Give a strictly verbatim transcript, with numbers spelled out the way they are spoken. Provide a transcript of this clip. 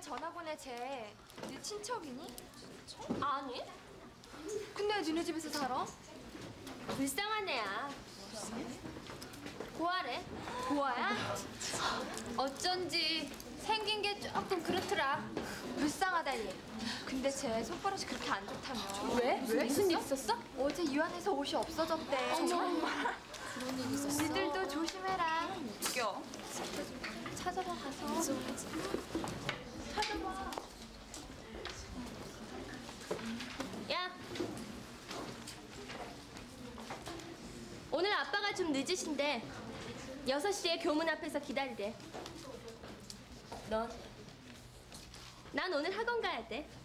전화 보내 쟤. 네 친척이니? 아니. 근데 왜 니네 집에서 살아? 불쌍한 애야. 고아래. 고아야? 어쩐지 생긴 게 조금 그렇더라. 불쌍하다 얘. 근데 쟤 손버릇이 그렇게 안 좋다며. 왜? 왜? 무슨 일 있었어? 어제 유한에서 옷이 없어졌대. 정말? 그런 일 있었어? 니들도 조심해라. 웃겨. 찾아봐 가서. 찾아봐. 야. 오늘 아빠가 좀 늦으신데 여섯 시에 교문 앞에서 기다리래. 넌? 난 오늘 학원 가야 돼.